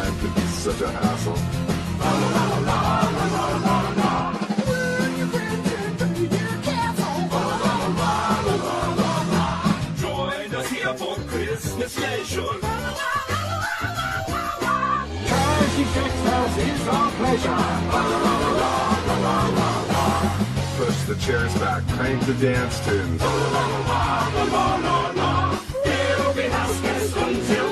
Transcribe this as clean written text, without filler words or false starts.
time could be such a hassle. When your friends are coming to your castle. Join us here for Christmas leisure. Trashy Shrek's house is our pleasure. Push the chairs back, crank the dance tunes. He'll be house guest until